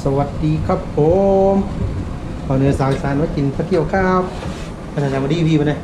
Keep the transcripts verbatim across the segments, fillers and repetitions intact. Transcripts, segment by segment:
สวัสดีครับผมขอเนื้อสายสารมากินพระเที่ยวครับอาจารย์มาดีพี่มาเลย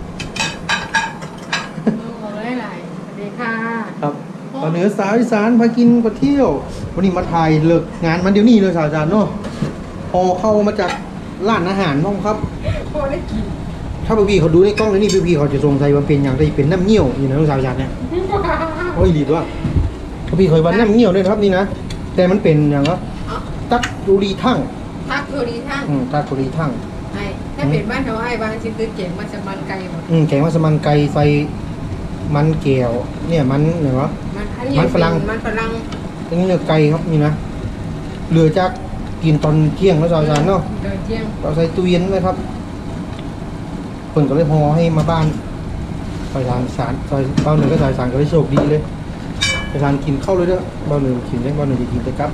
โอ้ยหลายสวัสดีค่ะครับขอเนื้อสายสารพากินพระเที่ยววันนี้มาถ่ายเลิกงานมันเดี๋ยวนี้เลยสายสารเนาะพอเข้ามาจากร้านอาหารน้องครับพอได้กินถ้าพี่เขาดูในกล้องแล้วนี่พี่เขาจะสงสัยว่าเป็นอย่างไรเป็นน้ำเงี้ยวอยู่ในลูกสาวสารเนี่ยโอ้ยดีด้วยพี่เคยว่าน้ำเงี้ยวด้วยครับนี่นะแต่มันเป็นอย่างก็ตักดูรีทั่งทักโทรีทั้งอืมตักดูรีทั่งไอ้ถ้าเป็นบ้านเขาไอ้บ้านชิคือเก่งมันจะมันไกลหมดอืมแกงมัสมันไก่ใส่มันแก้วเนี่ยมันเนี่ยวะมันฝรั่งมันฝรั่งอันนี้เนื้อไก่ครับนี่นะเหลือจากกินตอนเที่ยงแล้วสาวสารเนาะเดินเที่ยงเราใส่ตู้เย็นไว้ครับเพิ่นก็เลยห่อให้มาบ้านสายสารสารสายเบาหนึ่งก็สายสารก็เลยโชคดีเลยสายสารกินเข้าเลยเด้อเบาหนึ่งกินได้เบาหนึ่งกินแต่กลับ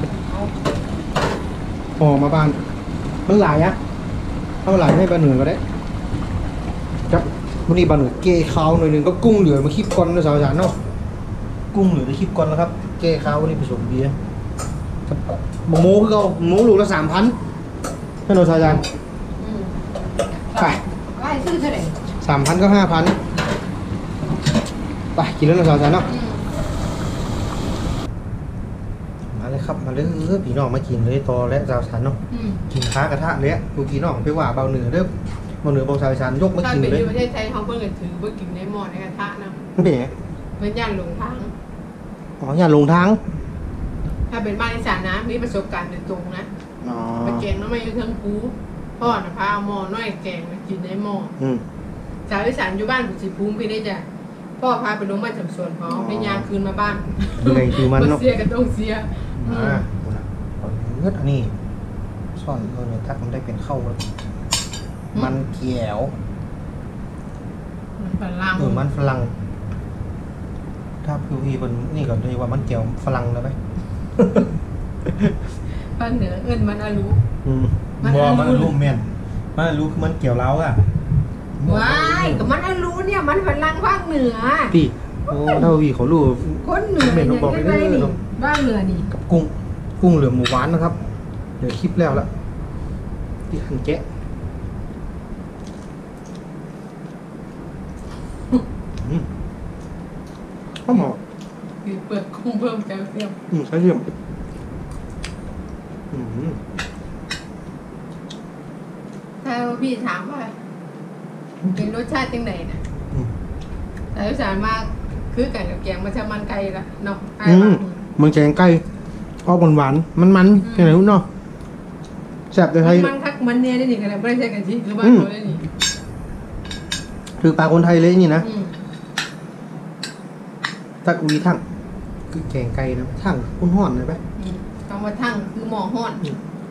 ห่อมาบ้านมันหลายอะถ้ามันหลายให้เบาหนึ่งก็ได้ครับวันนี้เบาหนึ่งเกะข้าวหน่อยหนึ่งก็กุ้งเหลือมาคีบก้อนนะสาวสารเนาะกุ้งเหลือจะคีบก้อนแล้วครับเกะข้าววันนี้ผสมเบียร์หมูคือเขาหมูลูกละสามพันให้เราสาวสารไปไล่ซื้อเท่าไหร่สามพันก็ห้าพันไปกินแล้วนะสาวสารเนาะมาเลยครับมาเลยพี่น้องมากินเลยตอและสาวสารเนาะกินค้ากระทะเลยดูพี่น้องไปว่าเบาเหนือเด้อเบาเหนือเบาสาวสารยกมากินเลยถ้าเป็นประเทศไทยเขาเพิ่งจะถือว่ากินในหม้อในกระทะนะไม่เป็นไงเพื่อนย่านหลงทางอ๋ออย่าลงทางถ้าเป็นบ้านอีสานนะมีประสบการณ์โดยตรงนะไปแกงน้ำมันอยู่เทิงกูพ่อนะพาเอาหม้อน้อยแกงมากินในหม้อสาวอีสานอยู่บ้านกุศิภูมิพี่ได้จ้ะพ่อพาไปลงบ้านจำสวนเขาในยางคืนมาบ้านดูไงคือมันเนาะเสียก็ต้องเสียอ่าเลือดอันนี้ซ่อนเออเนี่ยถ้ามันได้เป็นเข้ามันเขียวมันฝรั่งเออมันฝรั่งถ้าพี่พี่เป็นนี่ก่อนเลยว่ามันเกี่ยวฝรั่งแล้วไหมบ้านเหนือเอิ้นมันอาลูอืมมัวมันอาลูแม่นมันอาลูคือมันเกี่ยวเล้าอ่ะว้ายกับมันอาลูเนี่ยมันฝรั่งภาคเหนือพี่โอ้ถ้าพี่เขารู้คนเหนือเนี่ยบอกไปเลยนี่บ้านเหนือนี่กับกุ้งกุ้งเหลือหมูหวานนะครับเดี๋ยวคลิปแล้วละที่หั่นแกะข้าวหมอเปิดกุ้งเพิ่มแคลเซียมอืมใช่เยี่ยมอืมถ้าพี่ถามว่าเป็นรสชาติจังไหนนะแต่รสชาติมากคือกันกับแกงมันจะมันไก่ละเนาะอืมมันแกงไก่ออกหวานๆมันๆยังไงรู้เนาะแซ่บเลยไทยมันทักมันเนี่ยได้นี่กันไม่ได้ใช่กันที่คือบ้านเราได้นี่คือปลาคนไทยเลยนี่นะตักอุยทั้งคือแกงไก่นะทั้งคุ้นห่อนเลยไหมคำว่าทั้งคือหม้อห่อน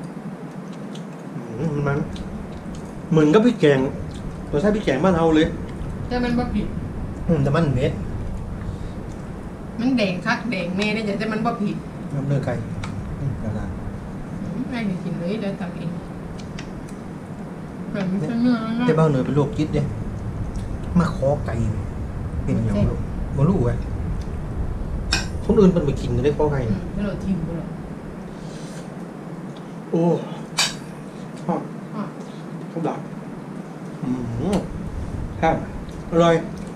มันเหมือนกับพริกแกงตัวใช้พริกแกงบ้านเราเลยแต่มันบ่ผิดแต่มันเม็ดมันแดงคักแดงแม่ได้แต่มันบ่ผิดน้ำเนื้อไก่กระดาษไม่ได้กินเลยเดี๋ยวทำเองแบบไม่ใช่เนื้อนะแต่บ้านเนื้อเป็นโรคจิตเนี่ยมาคอไก่เป็นอย่างไรมาลูกไงคนอื่นมันไปกินได้คอไก่ไม่รู้ทิมไม่รู้โอ้ฮอดเขาดับอืมครับอร่อย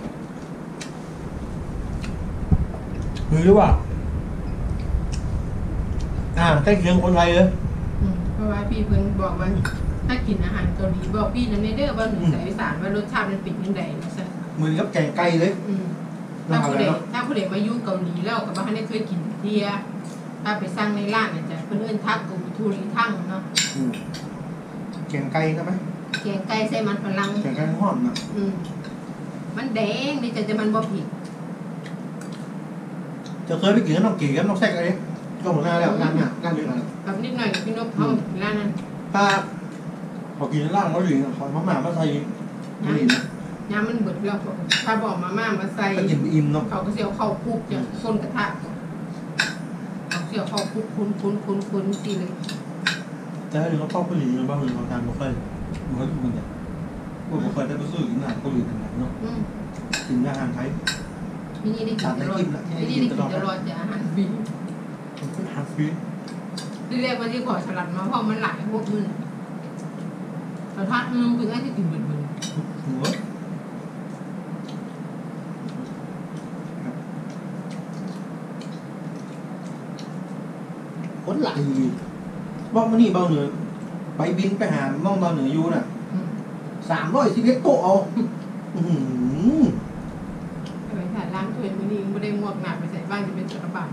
หรือว่าอ่าใกล้เคียงคนไทยเลยเพราะว่าพี่เพิ่งบอกว่าถ้ากินอาหารเกาหลีบอกพี่นั่นเด้อว่าหนึ่งสายสารว่ารสชาติมันเป็นยังไงนะจ๊ะเหมือนกับแกงไก่เลยถ้าผู้เด็กถ้าผู้เด็กมายุ่งเกาหลีแล้วกับบ้านได้เคยกินเทียถ้าไปสร้างในร้านอาจจะเพื่อนทักกูทูริทั้งเนาะแกงไก่ใช่ไหมแกงไก่ใส่มันฝรั่งแกงไก่หอมนะมันแดงนี่จะจะมันบ่ผิดจะเคยไปกินกับน้องเก๋กับน้องแซกอะไรก็หมดหน้าแล้วงานเนี่ยงานเยอะนะแบบนิดหน่อยกับพี่นกเขาร้านนั้นถ้าพอกินร้านเขาหลีขอมาหมามาใส่ไม่ดีนะน้ำมันเบิดแล้วถ้าบอกมาม่ามาใส่ก็กินอิ่มเนาะเขาก็เสียวเข้าคุกอย่างคนกระทะเขาเสียวเข้าคุกคุ้นคุ้นคุ้นคุ้นสิเลยแต่ถ้าเราเข้าเกาหลีเราบ้างหรือเราทานบุฟเฟ่ต์มันก็มันจะบุฟเฟ่ต์ได้ไปซื้อกินอาหารเกาหลีกันไหนเนาะกินอาหารไทยที่นี่ได้กินตลอดที่นี่ได้กินตลอดจะอาหารฟรีอาหารฟรีที่เรียกว่าที่ขอสลัดมาเพราะมันหลายพวกมึงแต่ถ้ามึงคือได้ที่กินเหมือนมึงหัวคนไหลบอกมานี่เบาเหนือไปบินไปหาม่องเบาเหนืออยู่น่ะสามร้อยสิบเอ็ดโต๊ะเอาไปถ่ายล้างถ้วยมือนี้ไม่ได้งวกหนาไปใส่บ้านจะเป็นจักรบาล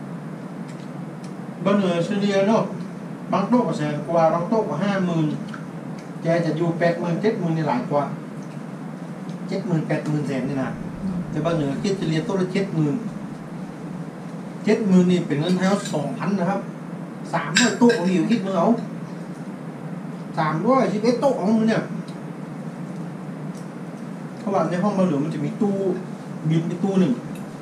เบาเหนือเฉลี่ยเนาะบางโต๊ะก็แสนกว่าบางโต๊ะก็ห้าหมื่นแกจะอยู่แปดหมื่นเจ็ดหมื่นนี่หลายกว่าเจ็ดหมื่นแปดหมื่นแสนนี่นะแต่เบาเหนือคิดเฉลี่ยโต๊ะละเจ็ดหมื่นเจ็ดหมื่นนี่เป็นเงินไทยสองพันนะครับสามร้อยโต๊ะของอยู่คิดมึงเอาสามร้อยสิบเอ็ดโต๊ะของมึงเนี่ยเพราะว่าในห้องเบาเหนือมันจะมีตู้บินไปตู้หนึ่ง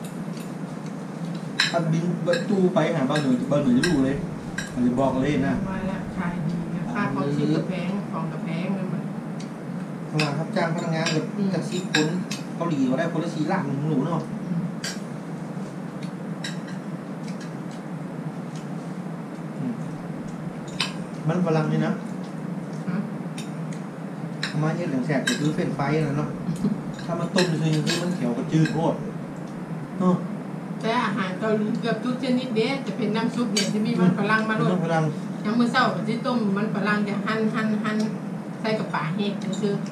ถ้าบินตู้ไปหาเบาเหนือเบาเหนือจะรู้เลยมันจะบอกเลยนะมาแล้วขายดีนะค่าของชิ้นกระแพงของกระแพงนั่นมันทำงานครับจ้างพนักงานแบบจากซีคนเกาหลีก็ได้คนละสี่ล้านหนึ่งหนูเนาะมันพลังนี่นะมาเยอะเหลืองแสบจะซื้อเฟ้นไฟนะเนาะถ้ามันต้มจริงๆคือมันเขียวกระจืดโคตรเนาะแต่อาหารเกาหลีเกือบทุกชนิดเด้จะเป็นน้ำซุปเนี่ยจะมีมันฝรั่งมาด้วยยังมือเศร้าที่ต้มมันฝรั่งจะหั่นหั่นหั่นใส่กับปลาเห็ดซื้อ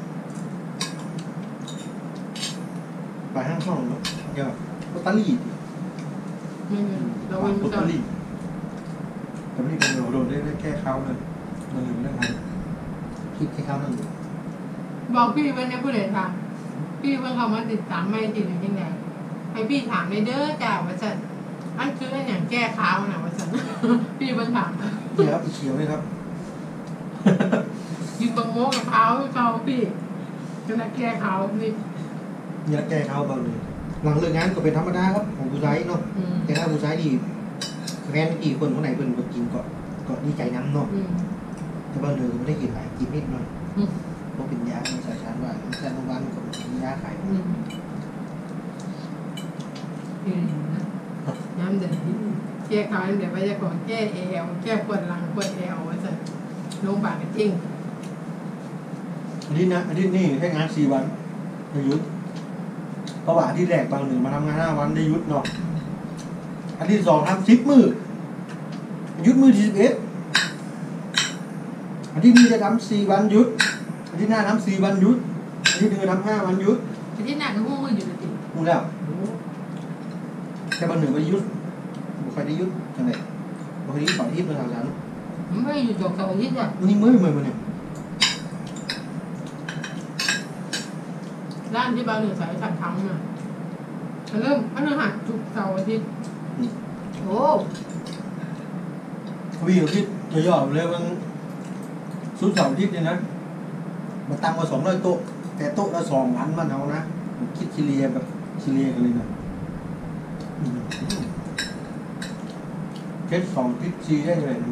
ปลาห้างช่องเนาะเกี่ยวกับตาลีไม่มีเราไม่มีตาลีตาลีเป็นโดดได้แก้ข้าวเลยมันอยู่เรื่องอะไรคิดแค่ข้าวนั่นบอกพี่วันนี้ผู้ใดถามพี่เพิ่งเข้ามาติดตามไม่ติดหรือยังไงให้พี่ถามในเด้อจ้าว่าจะอันคืออันอย่างแก้ขาวนะว่าจะพี่เพิ่งถามเดี๋ยวครับเขียวเลยครับยืนตรงโม้กับเขาเขาพี่จะนักแก้ขาวนี่อยากแก้ข้าวเบาเลยหลังเลิกงานก็เป็นธรรมดาครับของผู้ชายเนาะแต่ถ้าผู้ชายดีแฟนกี่คนคนไหนเป็นคนกินก็ก็ดีใจน้ำเนาะแต่เบาเลยไม่ได้กินหลายกินนิดหน่อยเพราะเป็นยาในสายชาร์จว่าแต่โรงพยาบาลก็มียาขายน้ำเดือดแก้ขาวเดี๋ยวไปจะก่อนแก้เอวแก้ปวดหลังปวดเอวว่าจะโรงพยาบาลจริงอันนี้นะอันนี้นี่แค่งานสี่วันได้ยุดเพราะว่าที่แรกบางหนึ่งมาทำงานห้าวันได้ยุดเนาะอันที่สองทำสิบมือยุดมือที่สิบเอ็ดอันที่นี่จะทำสี่วันยุดอันที่หน้าทำสี่วันยุดอันที่หนึ่งทำห้าวันยุดอันที่หน้าก็หู้มืออยู่จริงหูแล้วแต่บางหนึ่งไปยุดบุคคลได้ยุดจังไงบุคคลที่สองที่เป็นทางการไม่อยู่จบสองที่จ้ะวันนี้เมื่อเมื่อวันเนี่ยร้านที่บ้านหนึ่งสายสัตว์ทำน่ะเริ่มอันนั้นหัดจุกเสาร์อาทิตย์โอ้พี่อาทิตย์จะย่อเลยมันสุดเสาร์อาทิตย์เนี่ยนะมันตั้งมาสองร้อยโต๊ะแต่โต๊ะละสองพันมันเอานะคิดเฉลี่ยแบบเฉลี่ยกันเลยนะเจ็ดสองทิศสี่ได้เลย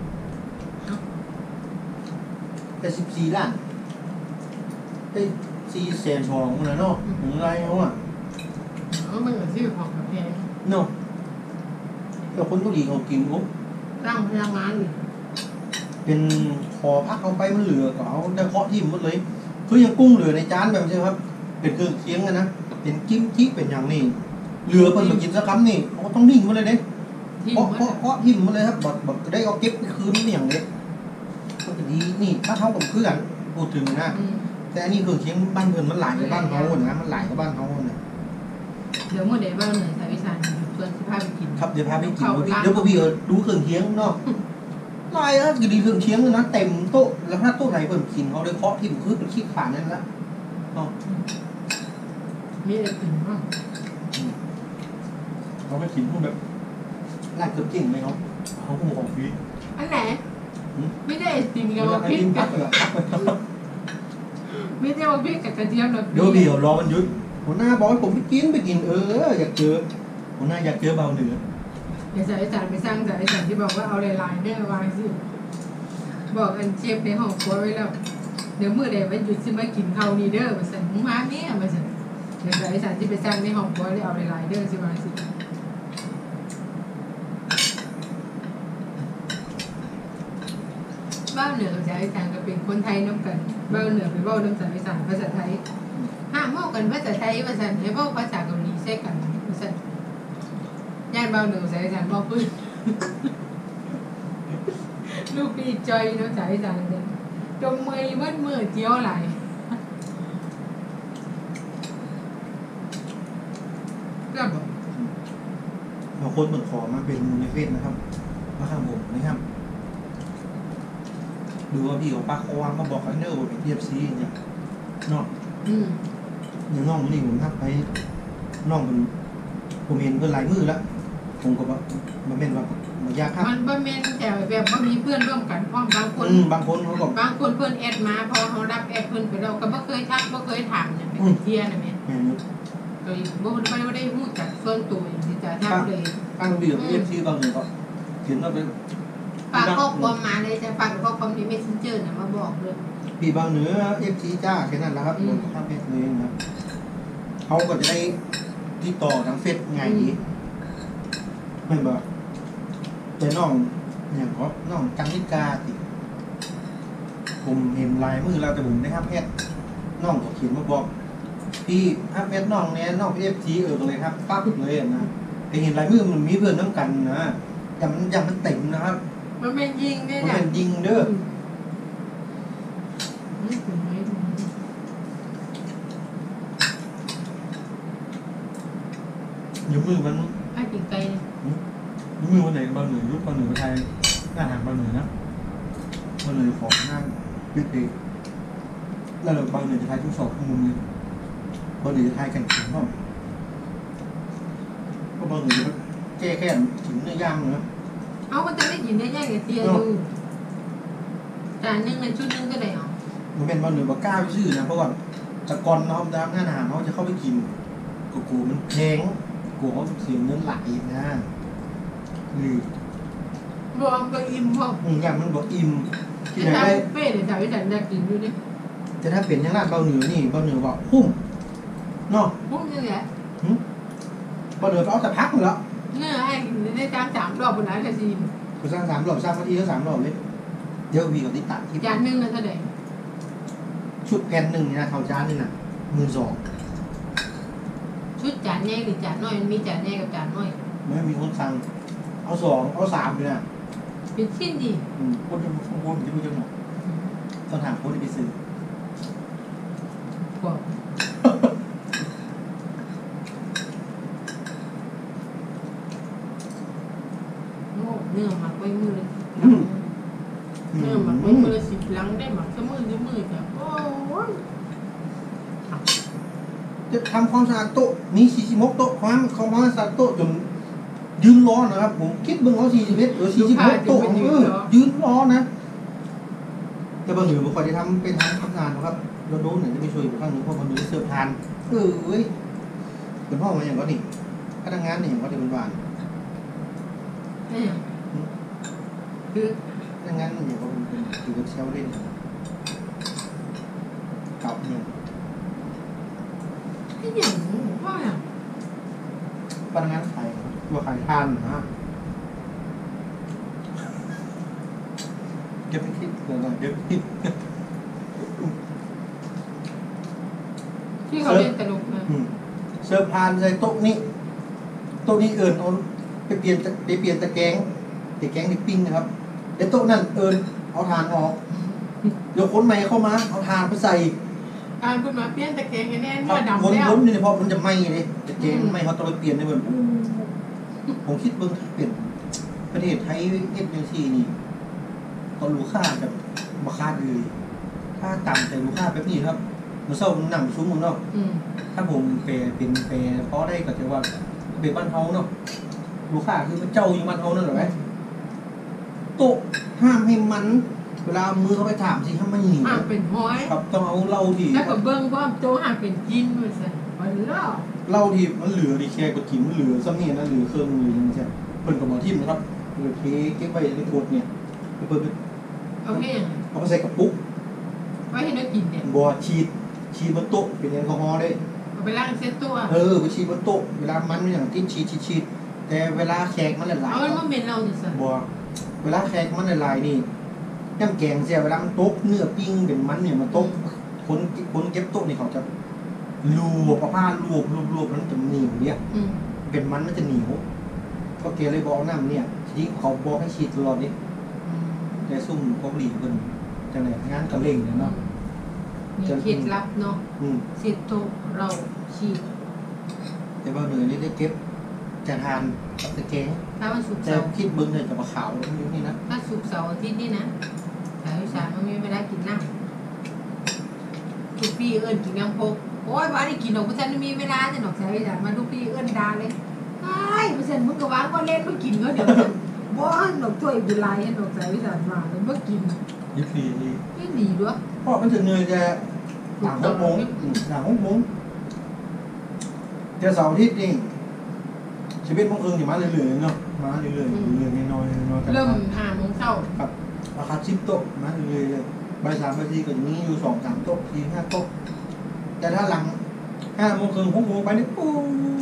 แต่สิบสี่ล้านได้สี่แสนสองนะเนาะถึงไรเขาอ่ะเออมันเหมือนชื่อของกาแฟเนาะแต่คนทุกทีเขากินปุ๊บร่างพลังงานเป็นคอพักเขาไปมันเหลือก็เอาได้เคาะที่หมดเลยคือยังกุ้งเหลือในจานแบบใช่ครับเป็นเครื่องเคียงกันนะเป็นกิ้มจิ๊กเป็นอย่างนี้เหลือเพิ่นมากินสักคำนี่เขาต้องนิ่งมาเลยเด้เพราะเพราะเพราะหิมมาเลยครับบดบดได้เอาเก็บไปคืนนี่อย่างนี้ก็จะดีนี่ถ้าเท่ากับเพื่อนพูดถึงนะแต่อันนี้เครื่องเคียงบ้านเพิ่นมันหลายกับบ้านเขานะมันหลายกับบ้านเขาเนี่ยเดี๋ยวเมื่อเดี๋ยวบ้านเหนือสายวิชาชวนสิพาไปกินครับเดี๋ยวพาไปกินเดี๋ยวพวกพี่ดูเครื่องเคียงเนาะลายอ่ะคือดีเครื่องเคียงนะเต็มโต๊ะแล้วถ้าโต๊ะไหนเพิ่นกินเขาได้เคาะที่คือเป็นขี้ขานั่นละเนาะมีอะไรกินบ้างเขาไม่กินพวกแบบร้านเกือบจริงไหมเขาเขาคงของฟรีอันไหนไม่ได้ติมกับพริกกับไม่ได้ว่าพริกกับกระเทียมหรอกเดี๋ยวเดี๋ยวรอมันยุดหัวหน้าบอกให้ผมไปกินไปกินเอออยากเจอหัวหน้าอยากเจอเบาเหนืออย่าใส่จานไปสร้างจานจานที่บอกว่าเอาลายๆเนี่ยวางสิบอกอันเชฟในห้องครัวไว้แล้วเดี๋ยวเมื่อใดวันหยุดสิมากินข้าวนี่เด้อมาใส่หมูม้าเนี่ยมาใส่เดี๋ยวใส่จานที่ไปสร้างในห้องครัวแล้วเอาลายๆเด้อสิวางสิบ้านเหนือกับชาวอีสานก็เป็นคนไทยน้ำกันบ้านเหนือเป็นบ้านน้ำสาวอีสานภาษาไทยห้ามเว่ากันภาษาไทยภาษาไทยเว่าภาษาเกาหลีใช่กันภาษาย่านบ้านเหนือสาวอีสานบอกพื้นลูกพี่จอยน้ำสาวอีสานเนี่ยจมมือมืดมือเจียวไหลก็บอกบางคนเหมือนขอมาเป็นในเฟซนะครับมาข้างผมนะครับดูว่าพี่ของป้าเขาวางมาบอกกันเนอร์ว่าเป็นทีเอฟซีเนี่ยเนาะอืมอย่างน้องนี่ผมทักไปน้องมันผมเห็นเพื่อนหลายมือแล้วผมก็ว่ามันเป็นว่ามันยากครับมันบ่แม่นแต่แบบบ่มีเพื่อนร่วมกันพร้อมบางคนอืมบางคนเขาบอกบางคนเพื่อนแอดมาพอเขารับแอดเพื่อนไปเราก็บ่เคยทักบ่เคยถามเนี่ยเป็นเที่ยนะแม่แม่นุชโดยบ่ได้บ่ได้ฮู้จักส่วนตัวอย่างที่จะทักเลยตั้งเบียบเอฟซีบางหนึ่งก็เห็นว่าเป็นฝากข้อความมาเลยจะฝากข้อความใน Messenger น่ะมาบอกเลยปีบางเหนือเอฟซีจ้าแค่นั้นแหละครับผมทำเพจเลยนะครับเขาก็จะได้ติดต่อทางเฟซง่ายดีไม่บอกแต่น้องอย่างก็น้องจังนิกาติผมเห็นลายมือเราแต่ผมได้ครับเพจน้องก็เขียนมาบอกพี่อัพเพจน้องเนี้ยน้องเอฟซีเออเลยครับปั๊บเลยนะแต่เห็นลายมือมันมีเพื่อนน้ำกันนะอย่ามันอย่ามันเต็มนะครับมันเป็นยิงด้วยมันนะเป็นยิงเด้อนี่ถึงไหมอยู่มือมันไอ้กินไก่อยู่มือวันไหนบางหนึ่งยุคบางหนึ่งไทยหน้าหางบางหนึ่งนะบางหนึ่งของหน้าปิดเองแล้วเราบางหนึ่งจะทายทุกสองมุมเลยบางหนึ่งจะทายกันถึงห้องก็บางหนึ่งจะแก้แค่ถึงเนื้อย่างเลยนะเอาก็จะได้กินได้แยกกับเตียอยู่จานนึงในชุดนึงก็ได้เหรอมันเป็นบางหนึ่งบอกกล้าไปซื้อนะเพราะว่าตะกอนน้องตามหน้าหนาเขาจะเข้าไปกินกูกูมันแพงกูเขาเสียเงินหลายนะหรือรวมก็อิ่มพออืมอย่างมันบอกอิ่มที่จะไหนทำได้บุฟเฟ่ต์เดี๋ยวจะไปจัดจะกินอยู่ดิแต่ถ้าเป็นอย่างร้านเบาเหนือนี่เบาเหนือบอกพุ่มเนาะพุ่งยังไงเบาเหนือก็เอาแต่พักเหรอเนื้อให้ได้จานสามรอบบนนั้นกระซีมกูสร้างสามรอบสร้างนาทีก็สามรอบเลยเดี๋ยววีกับติดตัดที่จานนึงนะเท่าไหร่ชุดแผ่นหนึ่งนี่นะเท่าจานนี่นะหมื่นสองชุดจานใหญ่หรือจานน้อยมันมีจานใหญ่กับจานน้อยไม่มีคนสั่งเอาสองเอาสามเลยนะเป็นชิ้นดีอืมคนจะคนคนจะรู้จังหวะต้องถามคนที่ไปซื้อกว่าโง่เนื้อหมักไว้มือเลยเนื้อหมักไว้มือสิบหลังได้หมักก็มือก็มือจ้ะโอ้ยจะทำความสะอาดโต๊ะมีสี่สิบหกโต๊ะความความสะอาดโต๊ะจนยืนรอนะครับผมคิดเบิ่งเอาสี่สิบเอ็ดหรือสี่สิบหกโต๊ะเออยืนรอนะแต่บางเหนือผมคอยจะทำเป็นทางทำงานนะครับเราโน้นเนี่ยจะไปช่วยอยู่ข้างนึงเพราะบางเหนือเสิร์ฟทานเออเว้ยเป็นห้องมาอย่างก็นี่พนักงานเนี่ยอย่างก็จะเป็นบ้านเนี่ยคือพนักงานเนี่ยก็เป็นเป็นถือเป็นเชลเล่นเก่าเนี่ยที่อย่างว่าอย่างพนักงานขายตัวขายทานนะเก็บไปคิดเดี๋ยวก่อนเก็บไปคิดที่เขาเล่นตลกนะอืมเสิร์ฟทานใส่โต๊ะนี้โต๊ะนี้เอิญเอาไปเปลี่ยนไปเปลี่ยนตะแกรงตะแกรงนี่ปิ้งนะครับแต่โต๊ะนั้นเอิญเอาทานออกเดี๋ยวคนใหม่เข้ามาเอาทานไปใส่การคุณมาเปลี่ยนตะแกรงกันแน่ครัเนื้บอวนดำแล้ววนนี่เพราะมันจะไหม้เลยตะแกรงมันไหม้เขาต้องไปเปลี่ยนในแบบผมคิดเบิ่งถ้าเป็นประเทศไทยเอฟยังซีนี่ตอนลูกค้าแบบมาคาดเลยถ้าต่ำแต่ลูกค้าแบบนี้ครับมันเศร้ามันหนังซุ้มเนาะอืมถ้าผมเปเป็นเปเพราะได้ก็จะว่าเป็นบ้านเฮาเนาะลูกค้าคือมันเจ้าอยู่บ้านเฮานั่นเหรอไหมโต๊ะห้ามให้มัน เวลามือเขาไปถามสิถ้าไม่หิวห่างเป็นห้อยครับต้องเอาเหล้าที่แล้วก็เบิ้งว่าโจห่างเป็นกินมาสิมันเล่าเหล้าที่มันเหลือดีแค่ก็กินมันเหลือซ้ำนี่นะเหลือเครื่องมือยังใช่เปิดกับหมอทิมนะครับเหลือเทเก็บไว้ในขวดเนี่ยเปิดโอเคเอาไปใส่กระปุกไว้ให้ได้กินเนี่ยบัวฉีดฉีดบนโต๊ะเป็นแอลกอฮอล์ได้เอาไปล้างเซ็ตตัวเออไปฉีดบนโต๊ะเวลามันอย่างที่ฉีดฉีดฉีดแต่เวลาแขกมันหลายเอามันมาเป็นเราดิสิๆบัวเวลาแขกมันหลายๆนี่ย่ำแกงเสียเวลามันตกเนื้อปิ้งเป็นมันเนี่ยมันตกคนคนเก็บโต๊ะนี่เขาจะลวกเอาผ้าลวกลวกลวกแล้วมันจะเหนียวเนี่ยอืมเป็นมันมันจะเหนียวก็เกเลยบอกน้ำเนี่ยทีนี้เขาบอกให้ฉีดตลอดนี่อืมแต่ซุ่มพวกหลีเพิ่นจังไหนงานกระเล่งเนี่ยเนาะมีเคล็ดลับเนาะอืมสิทธิ์ทุกเราฉีดแต่ว่าเหนื่อยนี่ได้เก็บจะทานกับตะแกงถ้าวันศุกร์แต่เสาร์คิดเบิ้งเลยจะมาขาวอยู่นี่นะถ้าศุกร์เสาร์อาทิตย์นี่นะสายวิชามันมีเวลากินน้ำทุกพี่เอิญกินน้ำโพกโอ้ยบ้านนี่กินหนอกเพราะฉันไม่มีเวลาจะหนอกสายวิชามาทุกพี่เอิญดาเลยไอ้เพราะฉันมึงก็วางก็เล่นไม่กินก็เดี๋ยวบ้านหนอกถ้วยบุหรี่หนอกสายวิชามาเลยเมื่อกินยี่สิบสี่ไม่ดีด้วยเพราะมันจะเหนื่อยจะหลังหกโมงอืมหลังหกโมงเดี๋ยวเสาร์อาทิตย์นี่ชีวิตของเอิงอย่ามาเรื่อยๆเนาะมาเรื่อยๆเรื่อยๆน้อยๆน้อยๆกันเริ่มห้าโมงเช้าครับราคาชิปโต๊ะมาเรื่อยๆเลยใบสามใบสี่ก็จะมีอยู่สองสามโต๊ะสี่ห้าโต๊ะแต่ถ้าหลังห้าโมงครึ่งหกโมงไปนี่โอ้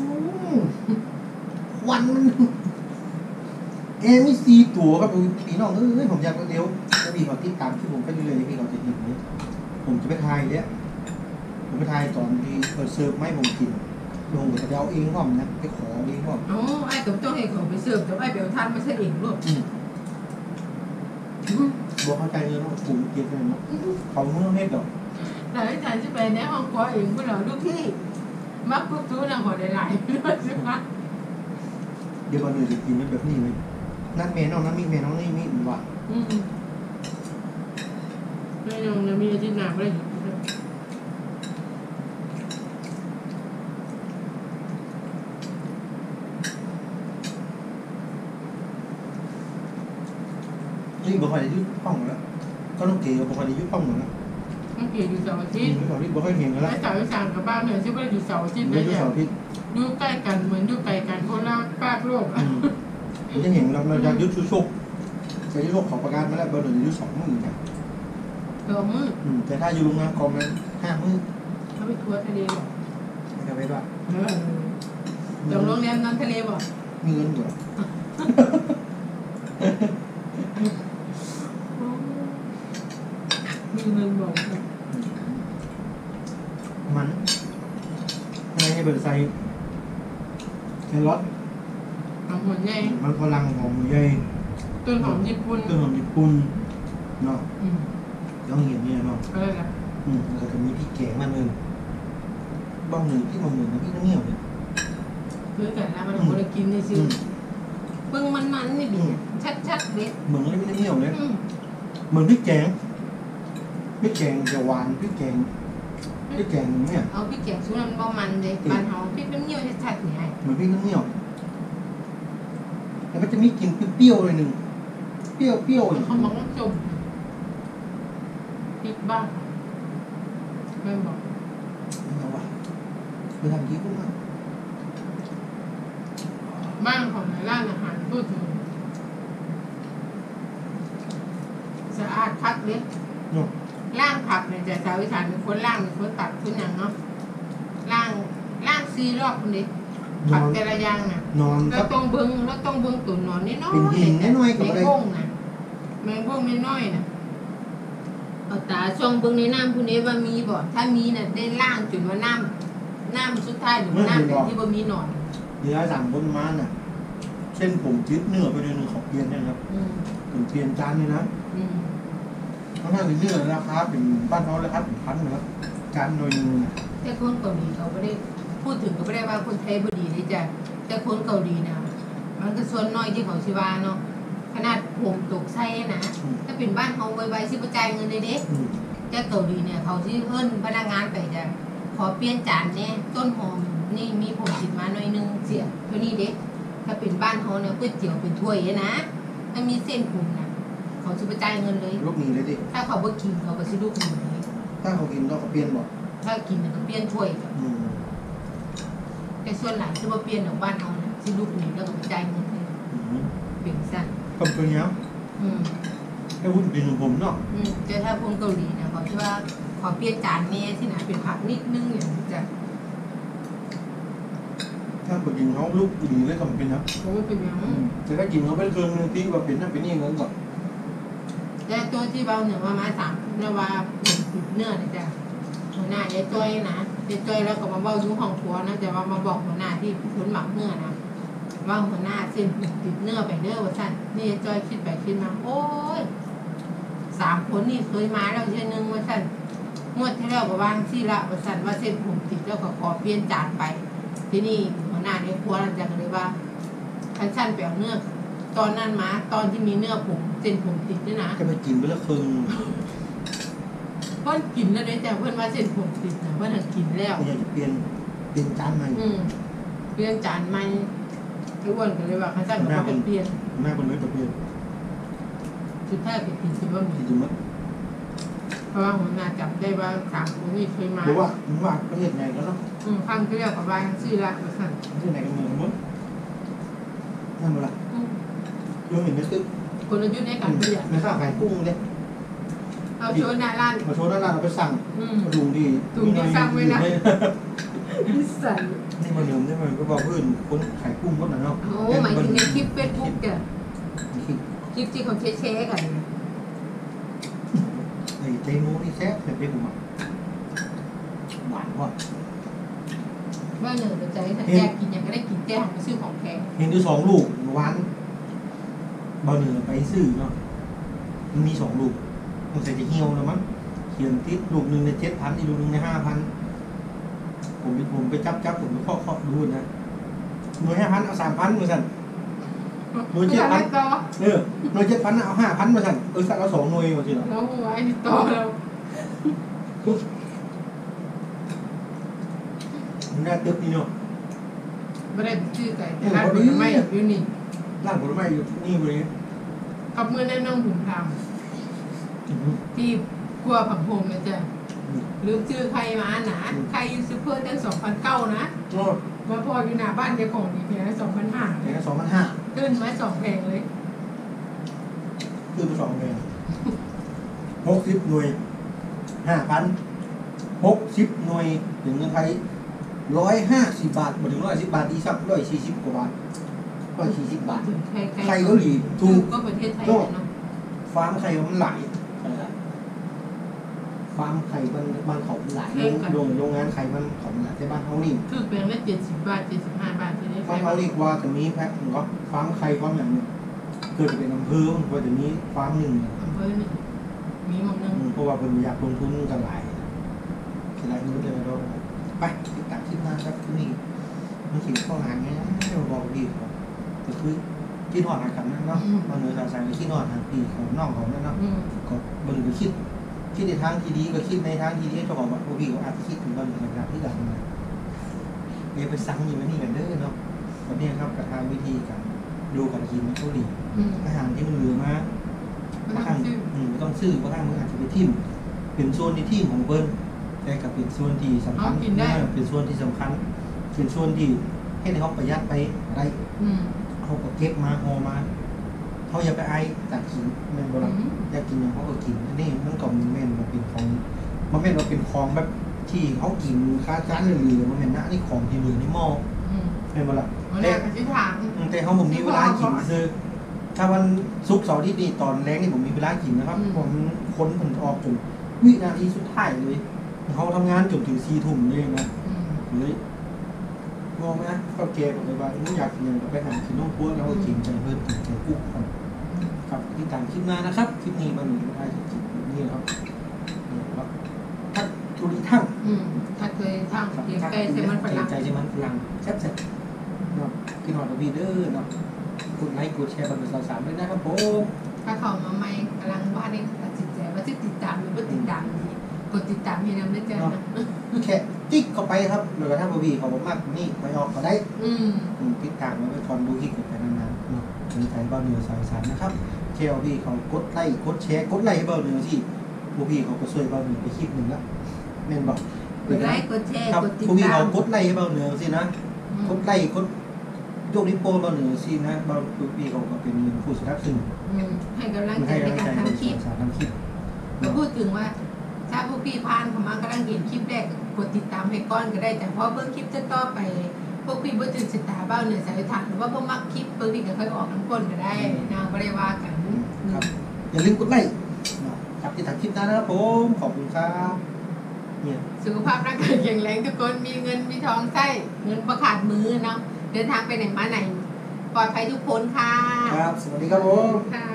ควันมันเอมีสี่ตัวครับพี่น้องเอ้ยผมอยากเดียวจะมีเขาติดตามที่ผมไปเรื่อยๆพี่เขาจะเห็นเนี่ยผมจะไปทายเนี่ยผมไปทายตอนที่เปิดเซิร์ฟไม่ผมกินลงจะเอาเองพ่อมนะไปขอเองพ่อมอ๋อไอ้ต้องต้องให้เขาไปเสิร์ฟแต่ไอ้เบลทันไม่ใช่เองลูกบอกเข้าใจเลยว่ากลุ่มเก็บเลยเนาะเขาเมื่อเฮ็ดดอกแต่ไอ้ชายจะไปในห้องครัวเองเพื่อเราลูกพี่มักกุ๊กจู้นางหัวหลายๆด้วยใช่ไหมเดี๋ยวก่อนเลยจะกินแบบนี้เลยนั่นเมน้องนั่นมีเมน้องนี่มีมันว่าอืมไม่ยอมนะมีอาทิตย์หน้าไม่ได้หยุดเลยนี่บ่ค่อยได้ยุดป้องแล้วก็ต้องเกย์บ่ค่อยได้ยุดป้องแล้วต้องเกี่ยวอยู่เสาร์อาทิที่ตย์เสาร์ที่บ่ค่อยเห็นแล้วไอ้สาวไอ้สางกับบ้านเนี่ยที่ไม่ได้อยู่เสาร์อาทิตย์ไม่เลยยุดเนี่ยเสาร์ที่อยู่ใกล้กันเหมือนอยู่ไกลกันคนละภาคโลกมันจะเห็นเราเราจะยุดชุกชุกจะยุดชุกของประกาศมาแล้วเบอร์หนึ่งยุดสองมื้อจ้ะเออมือแต่ถ้าอยู่โรงงานกองนั้นห้ามื้อเขาไปทัวร์ทะเลบอกไม่ได้ไว้ว่าเออจองโรงแรมนอนทะเลบอกมีเงินอยู่มีเงินบอกมันให้เบอร์ใส่แครอทเอาหัวใหญ่มันฝรั่งหอมใหญ่ต้นหอมญี่ปุ่นต้นหอมญี่ปุ่นเนาะอืมต้องเห็นเนี่ยเนาะอะไรล่ะอืมแล้วก็จะมีพริกแกงมาหนึ่งบ้างหนึ่งที่มาเหมือนกับพริกน้ำเงี้ยวเนี่ยคือกันแล้วมันคนละกินในซื้อเพิ่งมันมันนี่ดิชัดๆเด็ดเหมือนกับพริกน้ำเงี้ยวเลยอืมเหมือนพริกแกงพริกแกงจะหวานพริกแกงพริกแกงเนี่ยเอาพริกแกงสูตรมันบ่มันเลยบ้านเฮาพริกน้ำเงี้ยวชัดๆนี่ให้เหมือนพริกน้ำเงี้ยวแล้วก็จะมีกลิ่นเปรี้ยวๆเลยหนึ่งเปรี้ยวเปรี้ยวๆเขาบอกว่าจมพริกบ้างไม่บอกเอาวะไปทำยี่กุ้งมาบ้านของร้านอาหารพูดถึงสะอาดคักเด็ดเนาะล่างผักเนี่ยจะสาวอีสานเป็นคนล่างเป็นคนตัดคนอย่างเนาะล่างล่างซีรอบคนนี้นผักอนแต่ละอย่างน่ะนอนเรากับต้องเบิ้งเราต้องเบิ้งตุ่นนอนนิดน้อยเป็นหินน้อยๆก็แมบ่งได้บ้งน่ะแมงบ้งนิดน้อยน่ะเอาตาช่องเบิ้งในน้ำผู้นี้ว่ามีบ่ถ้ามีน่ะได้ล่างจนว่าน้ำน้ำสุดท้ายหรือว่าน้ำแต่ที่บ่มีหนอนเนื้อสั่งบนมาน่ะเช่นผมจืดเนื้อไปเดือนหนึ่งของเปลี่ยนเนะครับอืมผมเปลี่ยนจานเลยนะอืมทั้งนั้นเนื้อราคาเป็นบ้านเขาราคาเป็นพันนะครับจานหน่อยหนึงน่ะแต่คนเกาหลีเขาไม่ได้พูดถึงก็ไม่ได้ว่าคนไทยบ่ดีเลยจ้ะแต่คนเกาหลีนะมันก็ส่วนน้อยที่เขาชิวาเนาะขนาดผมตกไส้นะถ้าเป็นบ้านเขาไวๆสิบ่จ่ายเงินเลยเด้อืมแต่เกาหลีเนี่ยเขาที่เอิ้นพนักงานไปจะขอเปลี่ยนจานเนี่ยต้นหอมนี่มีผมติดมาหน่อยนึงเสียเท่านี้เด็กถ้าเป็นบ้านเขาเนี่ยก๋วยเตี๋ยวเป็นถ้วยนะถ้ามีเส้นผมนะเขาจะไปจ่ายเงินเลยลูกหนีเลยดิถ้าเขาบ่กินเขาก็สิลูกหนีเลยถ้าเขากินก็เขาเปลี่ยนบอกถ้ากินเนี่ยก็เปลี่ยนถ้วยอืมแต่ส่วนหลายจะบ่เปลี่ยนของบ้านเขานะสิลูกหนีแล้วก็ไปจ่ายเงินให้อืมเปลี่ยนสั้นคำตัวเนี้ยอืมแค่พูดเป็นของผมเนาะอืมแต่ถ้าคนเกาหลีเนี่ยเขาที่ว่าขอเปลี่ยนจานเนี่ยที่ไหนเป็นผักนิดนึงอย่างนี้จะถ้าไปกินเขาลูกหนีเลยก็ไม่เป็นนะโอ้เป็นอย่างอืมแต่ถ้ากินเขาเป็นเครื่องหนึงที่ว่าเป็นนั่นเป็นนี่เงินก่อนแต่แต่ตัวที่เบาเหนือมามาสามเนื้อว่าเนื้อนะจ๊ะหัวหน้าเจ๊จ้อยนะเจ๊จ้อยแล้วก็มาเบาอยู่ห้องครัวนะแต่ว่ามาบอกหัวหน้าที่คนหมักเนื้อนะว่าหัวหน้าเส้นติดเนื้อไปเนื้อว่าสั่นนี่จ้อยคิดไปคิดมาโอ้ยสามคนนี่เคยมาแล้วเช่นนึงว่าสั่นงวดที่แล้วก็วางที่ละว่าสั่นว่าเส้นผมติดแล้วก็ขอเปลี่ยนจานไปที่นี่หัวหน้าเด็กครัวเราจะเลยว่าคันสั้นแปลวเนื้อตอนนั้นมาตอนที่มีเนื้อผมเส้นผมติดนี่นะจะไปกินไปแล้วครึ่งเพื่อนกินแล้วได้แต่เพื่อนว่าเส้นผมติดนะเพื่อนถึงกินแล้วอยากจะเปลี่ยนเปลี่ยนจานใหม่อืมเปลี่ยนจานใหม่ทุกวันก็เลยว่าคันสั้นก็มาเป็นเปลี่ยนแม่คนนี้จะเปลี่ยนสุดท้ายไปกินซิว่ามีจริงมั้ยเพราะว่าหัวหน้าจับได้ว่าสามคนนี่เคยมาหรือว่ามึงว่าประเทศไหนก็ต้องอืมฟังที่เรียกกับว่าชื่อละว่าสั่นประเทศไหนกันเมืองมั้งนั่นมั้งล่ะอืมยังเห็นไม่ซื้อคนอายุในการเปลี่ยนไม่ข้าวขายกุ้งเลยเอาโชว์หน้าร้านมาโชว์ด้านล่างเราไปสั่งอืมมาดูดีดูดีสั่งไว้นะ นิสัยนี่มาเดิมได้ไหมก็บอกเพื่อนคนขายกุ้งก็หน่อยเนาะโอ้หมายถึงในคลิปเฟซบุ๊กอะคลิปที่เขาแชร์ๆกันไอ้เตนูนี่แซ่บแบบนี้ผมอ่ะหวานว่ะว่าเหนือแต่ใจถ้าแจกกินยังก็ได้กินแจ้งมาซื้อของแพงเห็นดูสองลูกหวานเบาเหนือไปซื้อเนาะมันมีสองลูกมันใส่จะเหี่ยวแล้วมั้งเขียนติดลูกหนึ่งในเจ็ดพันอีกลูกหนึ่งในห้าพันผมไปผมไปจับจับผมไปเคาะเคาะดูนะหน่วยห้าพันเอาสามพันมาสั่นหน่วยเจ็ดพันต่อเออหน่วยเจ็ดพันเอาห้าพันมาสั่นเออสั่นเราสองหน่วยหมดทีละแล้วไว้ต่อเรามันได้ตึ๊บนี่เนาะไม่ได้ชื่อไก่แต่ร้านผลไม้อยู่นี่ร้านผลไม้อยู่นี่บริเวณกับมือแน่นองผมทำที่ครัวผักโฮมนะจ๊ะลืมชื่อใครมาหนาใครยูซูเปอร์ตั้งสองพันเก้านะก็มาพออยู่หน้าบ้านเจ้าของนี่เพียงสองพันห้าแพงสองพันห้าขึ้นมาสองแพงเลยคือไปสองแพงหกสิบหน่วยห้าพันหกสิบหน่วยถึงเงินไทยร้อยห้าสิบบาทมาถึงร้อยสิบบาทดีสักร้อยสี่สิบกว่าบาทร้อยสี่สิบบาทถึงใครไข่เกาหลีถูกก็ประเทศไทยเนาะฟาร์มไข่มันหลายฟาร์มไข่มันมันเขาหลายโรงโรงงานไข่มันเขาหลายแต่บ้านเขานี่คือแพงละเจ็ดสิบบาทเจ็ดสิบห้าบาทที่นี่ฟาร์มเขาเรียกว่าจะมีแพ็คก็ฟาร์มไข่ฟาร์มอย่างหนึ่งเกิดจะเป็นอำเภอมันก็จะมีฟาร์มหนึ่งอำเภอนี่มีหมองนึงเพราะว่าเป็นอยากลงทุนกันหลายหลายนู้นเลยเราไปติดตามคลิปหน้าครับที่นี่มันถึงข้อหาเงี้ยเราบอกดีครับก็คือคิดหอดหากันนั่นเนาะบางเนื้อสาวสายคิดหอดหาปีของน้องของนั่นเนาะก็บางเนื้อคิดคิดในทางที่ดีก็คิดในทางที่ดีเจ้าของว่าโอ้พี่ก็อาจจะคิดถึงบางเนื้อแบบที่กันนะเดี๋ยวไปสั่งอยู่นี่กันเด้อเนาะวันนี้ครับกระทำวิธีการดูการกินเกาหลีอาหารที่มันเหลือมาบางครั้งไม่ต้องซื้อบางครั้งมันอาจจะไปทิ่มเป็นโซนในที่ของเบิ้ลแต่กับเป็นส่วนที่สำคัญเป็นส่วนที่สำคัญเป็นส่วนที่ให้เขาประหยัดไปอะไรเขาก็เก็บมาห่อมาเขาอย่าไปไอ้ตัดกินแม่นบ่ล่ะอยากกินอย่างเขาก็กินนี่มันก็แม่นมาเป็นของมันแม่นมาเป็นของแบบที่เขากินค้าจานเหลือๆมันแม่นนะนี่ของที่เหลือในหม้อแม่นบ่ล่ะแต่แต่เขาผมมีเวลากินซื้อถ้าวันศุกร์เสาร์อาทิตย์นี่ตอนแรกนี่ผมมีเวลากินนะครับผมคนผมออกจนวินาทีสุดท้ายเลยเขาทำงานจนถึงสี่ทุ่มเลยนะเลยงงไหมนะก็แกบอกเลยว่าไม่อยากกินอย่างไปหากินน้องพัวแล้วก็กินใจเพิ่มกินใจกุ๊กครับที่ต่างคลิปหน้านะครับคลิปนี้มันไม่ได้จริงๆนี่ครับนี่ครับทัดทุริทั้งถ้าเคยทำเกี่ยวกับเซมันฝรั่งใจเซมันฝรั่งแซ่บๆเนาะกินหอดวีเดอร์เนาะกดไลค์กดแชร์บันทึกสาวสามด้วยนะครับผมถ้าเขามาใหม่กำลังว่านี่ตัดสินใจว่าจะติดตามหรือไม่ติดตามดีกดติดตามให้นำได้เจอนะแค่ติ๊กเข้าไปครับหรือว่าถ้าบวีเขาบอกมากนี่ไปออกก็ได้ติดตามแล้วไปทอนดูคลิปกันไปนานๆเนาะถึงใจเบาเหนือสายสารนะครับแค่บวีเขากดไลค์กดแชร์กดไลค์ให้เบาเหนือที่บวีเขาก็ช่วยเบาเหนือไปคลิปหนึ่งละเมนบอกกดไลค์กดแชร์กดติดตามบวีเขากดไลค์ให้เบาเหนือสินะกดไลค์กดยกนิ้วโป้เบาเหนือสินะเบาบวีเขาก็เป็นผู้สนับสนุนให้กำลังใจในการทำคลิปเราพูดถึงว่าถ้าผู้พี่พานเขามากำลังเห็นคลิปแรกกดติดตามให้ก้อนก็ได้แต่พอเบิ้งคลิปจะต่อไปพวกพี่บ่ถึงสตาร์เบ้าเหนือสายฐานหรือว่าพวกมักคลิปเบิ้งพี่ก็ค่อยออกน้ำก้นก็ได้นางไม่ได้ว่ากันครับอย่าลืมกดไลค์ติดตามคลิปหน้านะครับผมขอบคุณครับเนี่ยสุขภาพร่างกายแข็งแรงทุกคนมีเงินมีทองใช้เงินประขาดมือเนาะเดินทางไปไหนมาไหนปลอดภัยทุกคนค่ะครับสวัสดีครับผมค่ะ